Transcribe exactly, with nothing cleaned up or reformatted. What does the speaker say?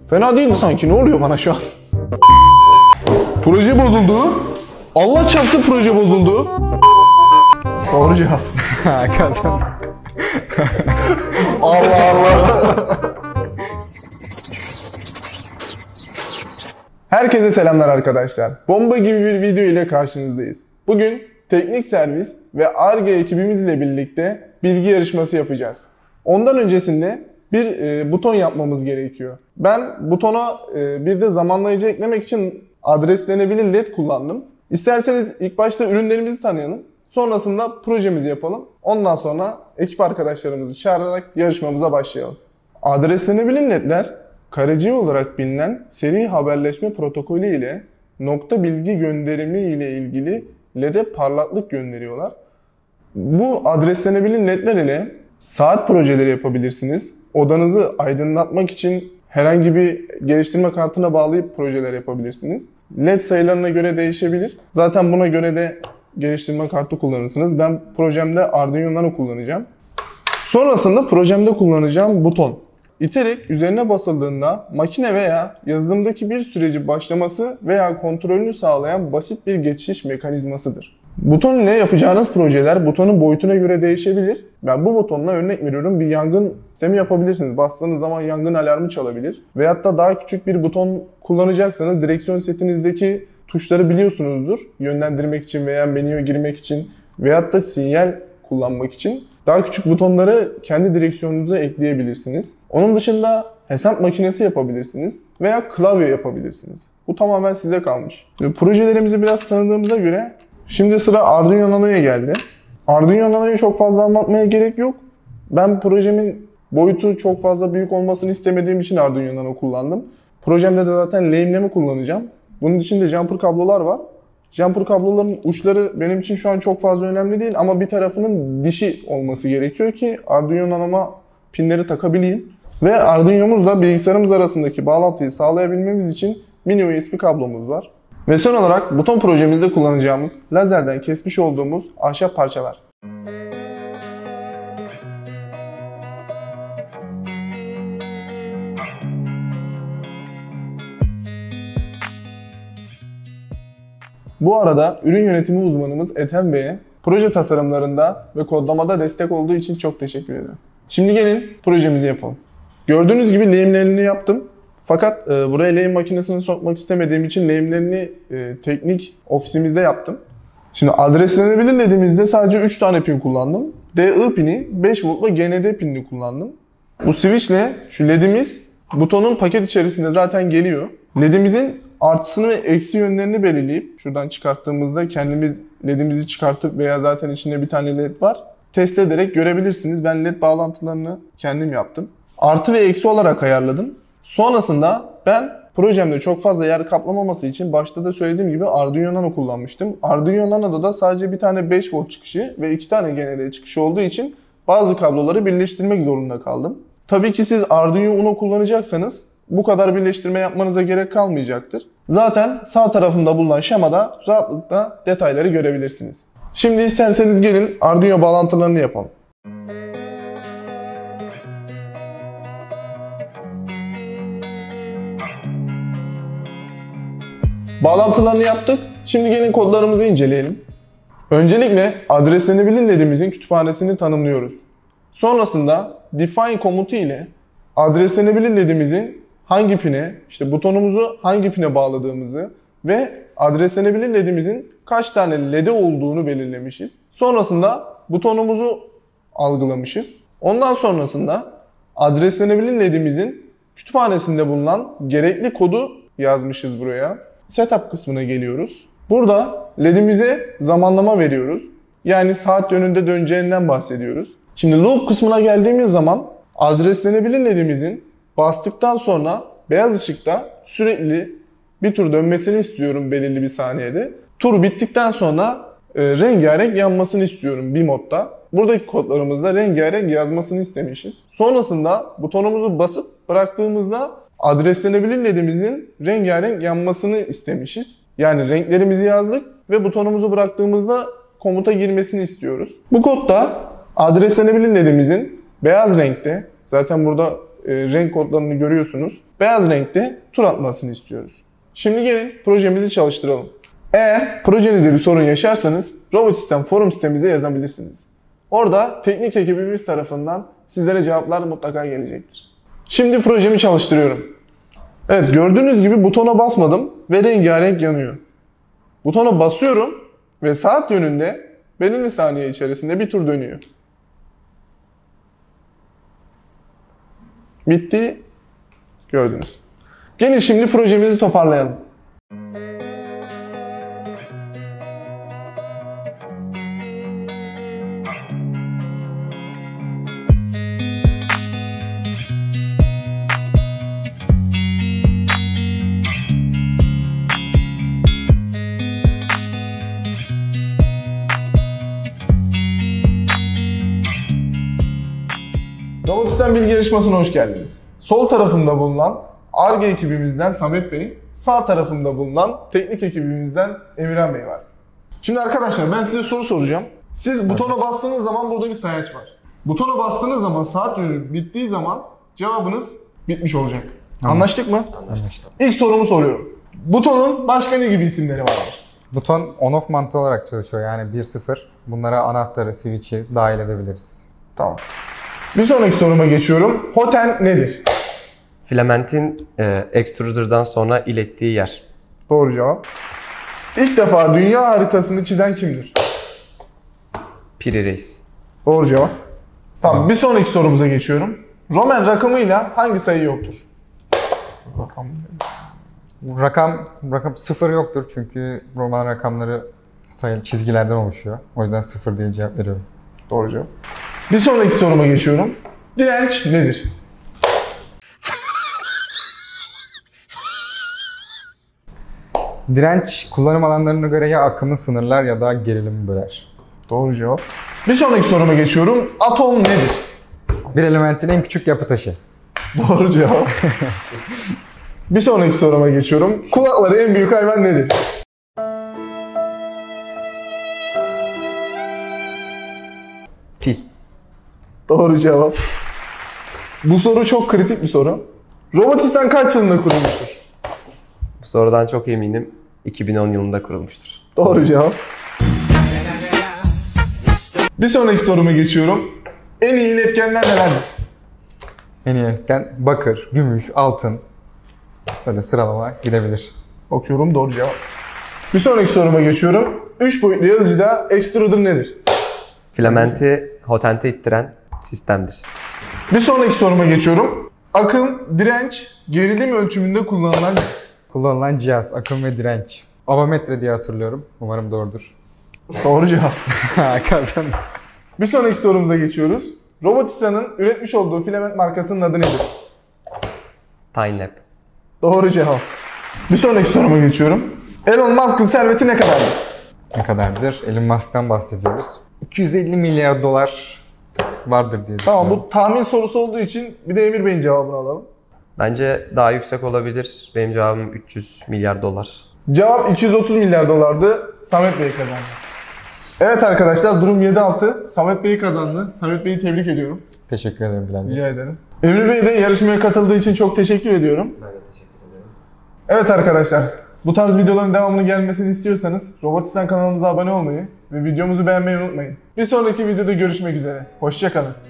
Fena değildi sanki. Ne oluyor bana şu an? Proje bozuldu. Allah çarpsın proje bozuldu. Doğru cevap. Kazan. Allah Allah. Herkese selamlar arkadaşlar. Bomba gibi bir video ile karşınızdayız. Bugün teknik servis ve Ar-Ge ekibimizle birlikte bilgi yarışması yapacağız. Ondan öncesinde bir e, buton yapmamız gerekiyor. Ben butona e, bir de zamanlayıcı eklemek için adreslenebilir led kullandım. İsterseniz ilk başta ürünlerimizi tanıyalım. Sonrasında projemizi yapalım. Ondan sonra ekip arkadaşlarımızı çağırarak yarışmamıza başlayalım. Adreslenebilir ledler, Karaciğer olarak bilinen seri haberleşme protokolü ile nokta bilgi gönderimi ile ilgili lede parlaklık gönderiyorlar. Bu adreslenebilir ledler ile saat projeleri yapabilirsiniz. Odanızı aydınlatmak için herhangi bir geliştirme kartına bağlayıp projeler yapabilirsiniz. Led sayılarına göre değişebilir. Zaten buna göre de geliştirme kartı kullanırsınız. Ben projemde Arduino Nano kullanacağım. Sonrasında projemde kullanacağım buton. İterek üzerine basıldığında makine veya yazılımdaki bir süreci başlaması veya kontrolünü sağlayan basit bir geçiş mekanizmasıdır. Buton ile yapacağınız projeler butonun boyutuna göre değişebilir. Ben bu butonla örnek veriyorum, bir yangın sistemi yapabilirsiniz. Bastığınız zaman yangın alarmı çalabilir. Veyahut da daha küçük bir buton kullanacaksanız direksiyon setinizdeki tuşları biliyorsunuzdur. Yönlendirmek için veya menüye girmek için veyahut da sinyal kullanmak için. Daha küçük butonları kendi direksiyonunuza ekleyebilirsiniz. Onun dışında hesap makinesi yapabilirsiniz veya klavye yapabilirsiniz. Bu tamamen size kalmış. Projelerimizi biraz tanıdığımıza göre şimdi sıra Arduino Nano'ya geldi. Arduino Nano'yu çok fazla anlatmaya gerek yok. Ben projemin boyutu çok fazla büyük olmasını istemediğim için Arduino Nano kullandım. Projemde de zaten lehimleme kullanacağım. Bunun için de jumper kablolar var. Jumper kabloların uçları benim için şu an çok fazla önemli değil ama bir tarafının dişi olması gerekiyor ki Arduino Nano'ma pinleri takabileyim. Ve Arduino'muzla bilgisayarımız arasındaki bağlantıyı sağlayabilmemiz için mini U S B kablomuz var. Ve son olarak buton projemizde kullanacağımız lazerden kesmiş olduğumuz ahşap parçalar. Bu arada ürün yönetimi uzmanımız Ethem Bey'e proje tasarımlarında ve kodlamada destek olduğu için çok teşekkür ederim. Şimdi gelin projemizi yapalım. Gördüğünüz gibi lehimlerini yaptım. Fakat e, buraya lehim makinesini sokmak istemediğim için lehimlerini e, teknik ofisimizde yaptım. Şimdi adreslenebilir ledimizde sadece üç tane pin kullandım. D I pini, beş volt ve G N D pinini kullandım. Bu switch ile şu ledimiz butonun paket içerisinde zaten geliyor. Ledimizin artısını ve eksi yönlerini belirleyip şuradan çıkarttığımızda kendimiz ledimizi çıkartıp veya zaten içinde bir tane led var test ederek görebilirsiniz. Ben led bağlantılarını kendim yaptım. Artı ve eksi olarak ayarladım. Sonrasında ben projemde çok fazla yer kaplamaması için başta da söylediğim gibi Arduino Nano kullanmıştım. Arduino Nano'da da sadece bir tane beş volt çıkışı ve iki tane G N D çıkışı olduğu için bazı kabloları birleştirmek zorunda kaldım. Tabii ki siz Arduino Uno kullanacaksanız bu kadar birleştirme yapmanıza gerek kalmayacaktır. Zaten sağ tarafında bulunan şemada rahatlıkla detayları görebilirsiniz. Şimdi isterseniz gelin Arduino bağlantılarını yapalım. Bağlantılarını yaptık. Şimdi gelin kodlarımızı inceleyelim. Öncelikle adreslenebilir ledimizin kütüphanesini tanımlıyoruz. Sonrasında define komutu ile adreslenebilir ledimizin hangi pine, işte butonumuzu hangi pine bağladığımızı ve adreslenebilir ledimizin kaç tane lede olduğunu belirlemişiz. Sonrasında butonumuzu algılamışız. Ondan sonrasında adreslenebilir ledimizin kütüphanesinde bulunan gerekli kodu yazmışız buraya. Setup kısmına geliyoruz. Burada ledimize zamanlama veriyoruz. Yani saat yönünde döneceğinden bahsediyoruz. Şimdi loop kısmına geldiğimiz zaman adreslenebilir ledimizin bastıktan sonra beyaz ışıkta sürekli bir tur dönmesini istiyorum belirli bir saniyede. Tur bittikten sonra e, rengarenk yanmasını istiyorum bir modda. Buradaki kodlarımızda rengarenk yazmasını istemişiz. Sonrasında butonumuzu basıp bıraktığımızda adreslenebilir ledimizin rengarenk yanmasını istemişiz. Yani renklerimizi yazdık ve butonumuzu bıraktığımızda komuta girmesini istiyoruz. Bu kodda adreslenebilir ledimizin beyaz renkte, zaten burada e, renk kodlarını görüyorsunuz. Beyaz renkte tur atmasını istiyoruz. Şimdi gelin projemizi çalıştıralım. Eğer projenizde bir sorun yaşarsanız Robotistan forum sitemize yazabilirsiniz. Orada teknik ekibimiz tarafından sizlere cevaplar mutlaka gelecektir. Şimdi projemi çalıştırıyorum. Evet, gördüğünüz gibi butona basmadım ve rengarenk yanıyor. Butona basıyorum ve saat yönünde belirli saniye içerisinde bir tur dönüyor. Bitti. Gördünüz. Gelin şimdi projemizi toparlayalım. Robotistan bilgi yarışmasına hoş geldiniz. Sol tarafımda bulunan Ar-Ge ekibimizden Samet Bey, sağ tarafımda bulunan teknik ekibimizden Emirhan Bey var. Şimdi arkadaşlar ben size soru soracağım. Siz butona bastığınız zaman burada bir sayaç var. Butona bastığınız zaman saat yönü bittiği zaman cevabınız bitmiş olacak. Tamam. Anlaştık mı? Anlaştık. İlk sorumu soruyorum. Butonun başka ne gibi isimleri vardır? Buton on-off mantığı olarak çalışıyor, yani bir sıfır. Bunlara anahtarı, switch'i dahil edebiliriz. Tamam. Bir sonraki soruma geçiyorum. Hoten nedir? Filamentin e, extruder'dan sonra ilettiği yer. Doğru cevap. İlk defa dünya haritasını çizen kimdir? Piri Reis. Doğru cevap. Tamam, bir sonraki sorumuza geçiyorum. Roman rakamıyla hangi sayı yoktur? Rakam, rakam, rakam sıfır yoktur çünkü Roman rakamları sayı çizgilerden oluşuyor. O yüzden sıfır diye cevap veriyorum. Doğru cevap. Bir sonraki soruma geçiyorum. Direnç nedir? Direnç kullanım alanlarına göre ya akımı sınırlar ya da gerilimi böler. Doğru cevap. Bir sonraki soruma geçiyorum. Atom nedir? Bir elementin en küçük yapı taşı. Doğru cevap. Bir sonraki soruma geçiyorum. Kulakları en büyük hayvan nedir? Fil. Doğru cevap. Bu soru çok kritik bir soru. Robotistan kaç yılında kurulmuştur? Bu sorudan çok eminim. iki bin on yılında kurulmuştur. Doğru cevap. Bir sonraki soruma geçiyorum. En iyi iletkenler nelerdir? En iyi etken bakır, gümüş, altın. Böyle sıralama gidebilir. Bakıyorum, doğru cevap. Bir sonraki soruma geçiyorum. üç boyutlu yazıcıda extruder nedir? Filamenti hotente ittiren sistemdir. Bir sonraki soruma geçiyorum. Akım, direnç, gerilim ölçümünde kullanılan... Kullanılan cihaz, akım ve direnç. Avometre diye hatırlıyorum. Umarım doğrudur. Doğru cevap. Kazandım. Bir sonraki sorumuza geçiyoruz. Robotistan'ın üretmiş olduğu filament markasının adı nedir? TimeLab. Doğru cevap. Bir sonraki soruma geçiyorum. Elon Musk'ın serveti ne kadardır? Ne kadardır? Elon Musk'tan bahsediyoruz. iki yüz elli milyar dolar vardır diye Tamam, düşünüyorum. bu tahmin sorusu olduğu için bir de Emir Bey'in cevabını alalım. Bence daha yüksek olabilir. Benim cevabım üç yüz milyar dolar. Cevap iki yüz otuz milyar dolardı. Samet Bey kazandı. Evet arkadaşlar, durum yedi altı. Samet Bey kazandı. Samet Bey'i tebrik ediyorum. Teşekkür ederim Bilal Bey. Rica ederim. Emir Bey de yarışmaya katıldığı için çok teşekkür ediyorum. Ben de teşekkür ederim. Evet arkadaşlar, bu tarz videoların devamını gelmesini istiyorsanız Robotistan kanalımıza abone olmayı ve videomuzu beğenmeyi unutmayın. Bir sonraki videoda görüşmek üzere. Hoşça kalın.